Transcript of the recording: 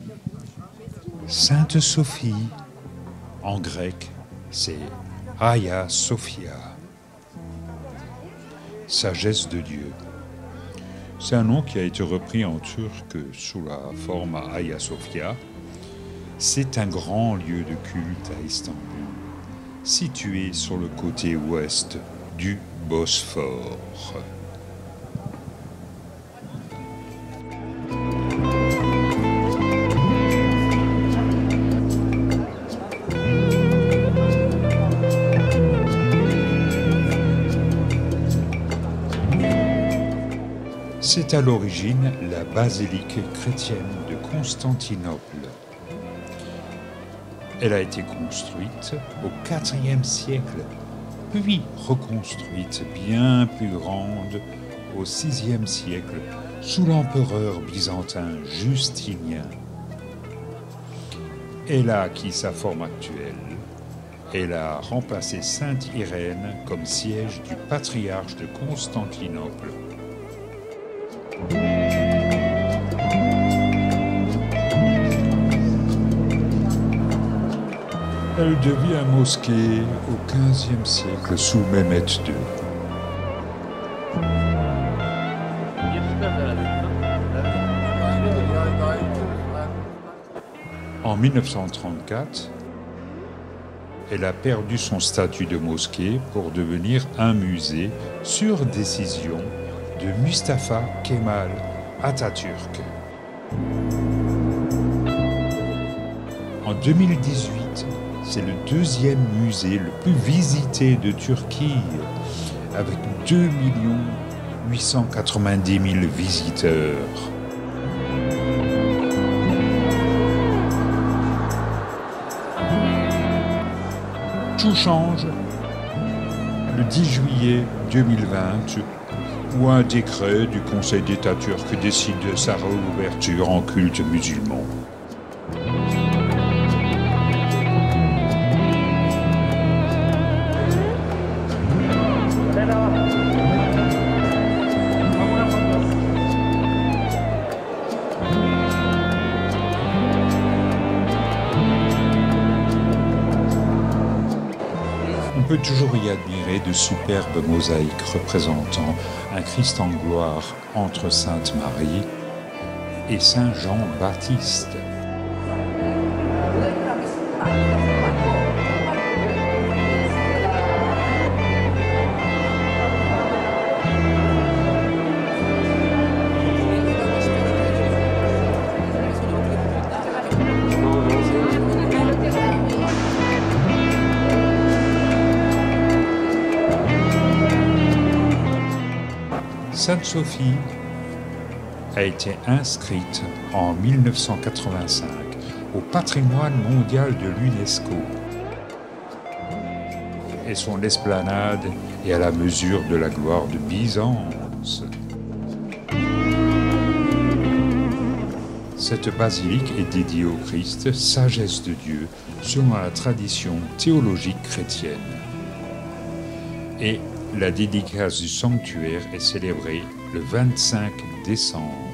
Sainte Sophie, en grec, c'est Hagia Sophia, sagesse de Dieu. C'est un nom qui a été repris en turc sous la forme Hagia Sophia. C'est un grand lieu de culte à Istanbul, situé sur le côté ouest du Bosphore. C'est à l'origine la basilique chrétienne de Constantinople. Elle a été construite au IVe siècle, puis reconstruite bien plus grande au VIe siècle sous l'empereur byzantin Justinien. Elle a acquis sa forme actuelle. Elle a remplacé Sainte Irène comme siège du patriarche de Constantinople. Elle devient mosquée au XVe siècle sous Mehmet II. En 1934, elle a perdu son statut de mosquée pour devenir un musée sur décision de Mustafa Kemal Atatürk. En 2018, c'est le deuxième musée le plus visité de Turquie, avec 2 890 000 visiteurs. Tout change le 10 juillet 2020, où un décret du Conseil d'État turc décide de sa réouverture en culte musulman. On peut toujours y admirer de superbes mosaïques représentant un Christ en gloire entre Sainte Marie et Saint Jean-Baptiste. Sainte Sophie a été inscrite en 1985 au patrimoine mondial de l'UNESCO. Et son esplanade est à la mesure de la gloire de Byzance. Cette basilique est dédiée au Christ, sagesse de Dieu, selon la tradition théologique chrétienne. Et la dédicace du sanctuaire est célébrée le 25 décembre.